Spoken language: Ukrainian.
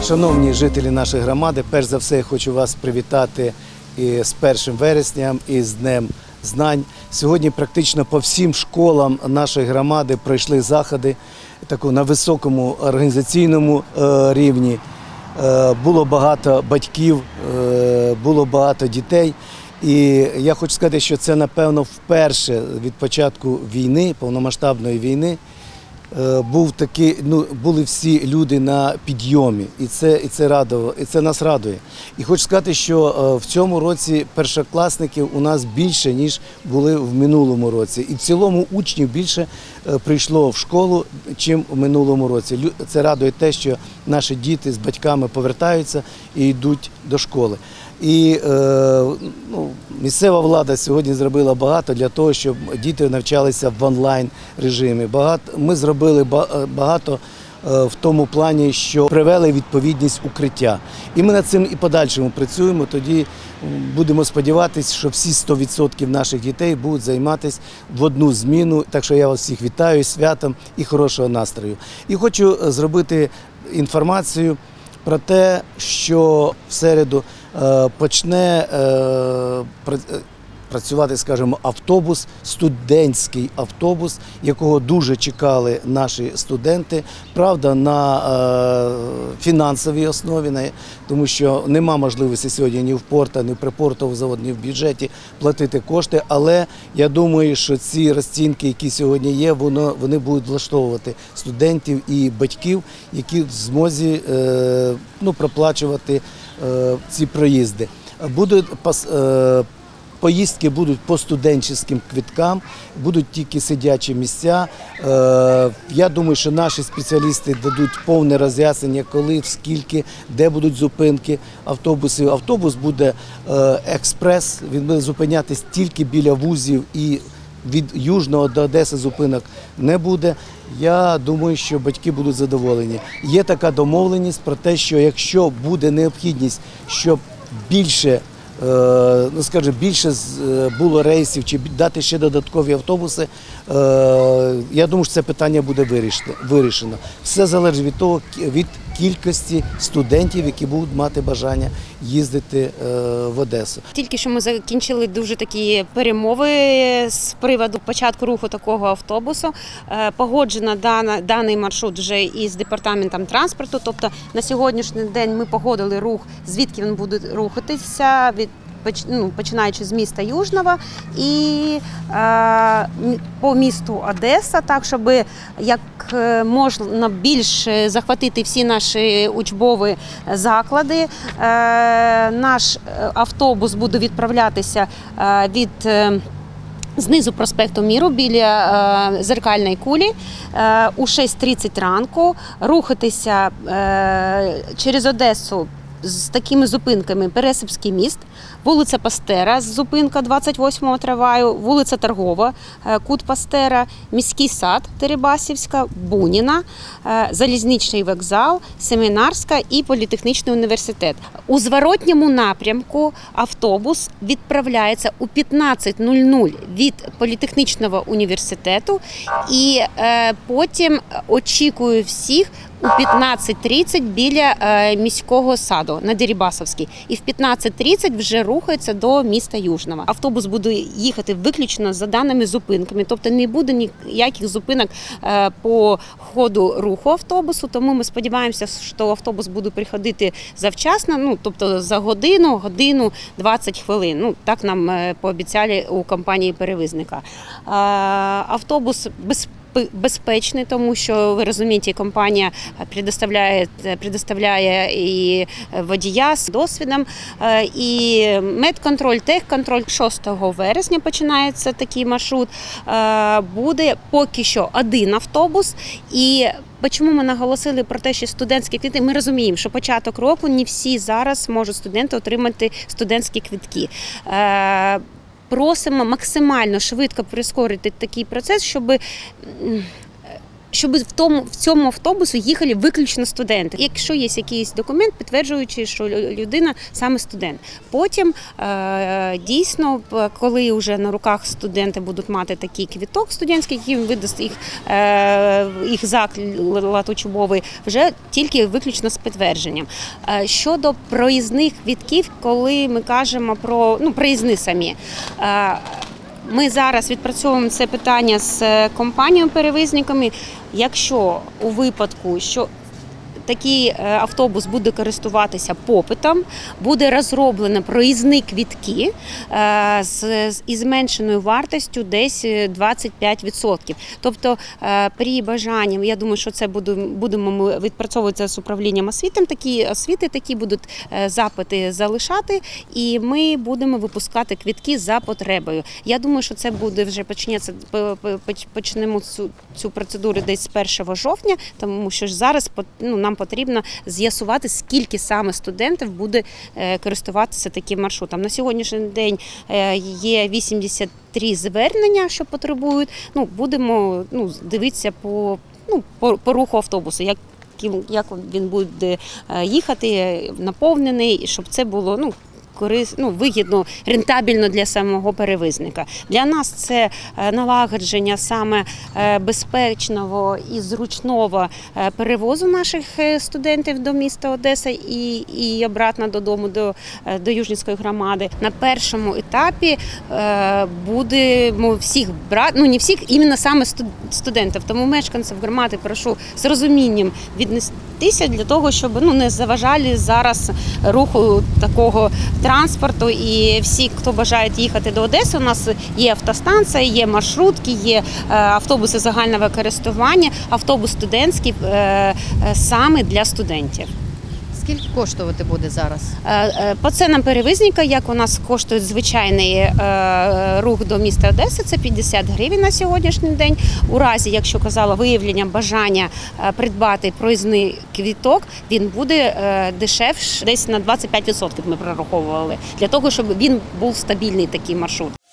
Шановні жителі нашої громади, перш за все я хочу вас привітати з 1 вересня і з Днем знань. Сьогодні практично по всім школам нашої громади пройшли заходи на високому організаційному рівні. Було багато батьків, було багато дітей. І я хочу сказати, що це, напевно, вперше від початку війни, повномасштабної війни, були всі люди на підйомі, і це нас радує. І хочу сказати, що в цьому році першокласників у нас більше, ніж були в минулому році. І в цілому учнів більше прийшло в школу, ніж в минулому році. Це радує те, що наші діти з батьками повертаються і йдуть до школи. І місцева влада сьогодні зробила багато для того, щоб діти навчалися в онлайн режимі. Ми зробили багато в тому плані, що привели відповідність укриття. І ми над цим і подальшому працюємо, тоді будемо сподіватися, що всі 100% наших дітей будуть займатися в одну зміну. Так що я вас всіх вітаю з святом і хорошого настрою. І хочу зробити інформацію про те, що в середу почне працювати, скажімо, автобус, студентський автобус, якого дуже чекали наші студенти. Правда, на фінансовій основі, тому що нема можливості сьогодні ні в порту, ні в припортовому заводі, ні в бюджеті платити кошти. Але я думаю, що ці розцінки, які сьогодні є, вони будуть влаштовувати студентів і батьків, які в змозі проплачувати ці проїзди. Поїздки будуть по студентським квиткам, будуть тільки сидячі місця. Я думаю, що наші спеціалісти дадуть повне роз'яснення, коли, скільки, де будуть зупинки автобусів. Автобус буде експрес, він буде зупинятись тільки біля вузів і від Южного до Одеси зупинок не буде. Я думаю, що батьки будуть задоволені. Є така домовленість про те, що якщо буде необхідність, щоб більше було рейсів чи дати ще додаткові автобуси, я думаю, що це питання буде вирішено. Все залежить від того, від кількості студентів, які будуть мати бажання їздити в Одесу. Тільки що ми закінчили дуже такі перемови з приводу початку руху такого автобусу. Погоджено даний маршрут вже із департаментом транспорту, тобто на сьогоднішній день ми погодили рух, звідки він буде рухатися, починаючи з міста Южного і по місту Одеса, так, щоб як можна більше захватити всі наші учбові заклади. Наш автобус буде відправлятися знизу проспекту Миру біля Зеркальної кулі у 6:30 ранку, рухатися через Одесу з такими зупинками: Пересипський міст, вулиця Пастера, зупинка 28 трамваю, вулиця Торгова, кут Пастера, міський сад Теребасівська, Буніна, залізничний вокзал, Семінарська і політехнічний університет. У зворотньому напрямку автобус відправляється у 15:00 від політехнічного університету і потім очікує всіх у 15:30 біля міського саду на Дерибасовській. І в 15:30 вже рухається до міста Южного. Автобус буде їхати виключно за даними зупинками, тобто не буде ніяких зупинок по ходу руху автобусу, тому ми сподіваємося, що автобус буде приходити завчасно, тобто за годину 20 хвилин. Так нам пообіцяли у компанії-перевізника. Автобус безпечний, тому що, ви розумієте, компанія предоставляє і водія з досвідом, і медконтроль, техконтроль. 6 вересня починається такий маршрут. Буде поки що один автобус. І чому ми наголосили про те, що студентські квитки? Ми розуміємо, що початок року не всі зараз можуть студенти отримати студентські квитки. Просимо максимально швидко прискорити такий процес, щоб щоб в цьому автобусі їхали виключно студенти. Якщо є якийсь документ, підтверджуючи, що людина саме студент. Потім дійсно, коли вже на руках студенти будуть мати такий квиток студентський, який видасть їх заклад учбовий, вже тільки виключно з підтвердженням. Щодо проїзних квитків, коли ми кажемо про проїзни самі. Ми зараз відпрацьовуємо це питання з компаніями-перевізниками. Якщо у випадку, що такий автобус буде користуватися попитом, буде розроблено проїзні квитки із зменшеною вартістю десь 25%. Тобто при бажанні, я думаю, що це будемо ми відпрацьовувати з управлінням освіти, такі будуть запити залишати, і ми будемо випускати квитки за потребою. Я думаю, що це буде вже почнемо цю процедуру десь з 1 жовтня, тому що ж зараз нам потрібно з'ясувати, скільки саме студентів буде користуватися таким маршрутом. На сьогоднішній день є 83 звернення, що потребують. Будемо дивитися по руху автобусу, як він буде їхати, наповнений, щоб це було вигідно, рентабельно для самого перевізника. Для нас це налагодження саме безпечного і зручного перевозу наших студентів до міста Одеса і обратно додому, до Южненської громади. На першому етапі будемо всіх брати, не всіх, іменно саме студентів. Тому мешканців громади прошу з розумінням віднестися для того, щоб не заважали зараз руху такого транспорту, і всі, хто бажає їхати до Одеси, у нас є автостанція, є маршрутки, є автобуси загального користування, автобус студентський саме для студентів. Скільки коштувати буде зараз? По ценам перевізника, як у нас коштує звичайний рух до міста Одеси, це 50 гривень на сьогоднішній день. У разі, якщо виявлення бажання придбати проїзний квиток, він буде дешевше, десь на 25% ми прораховували, для того, щоб він був стабільний такий маршрут.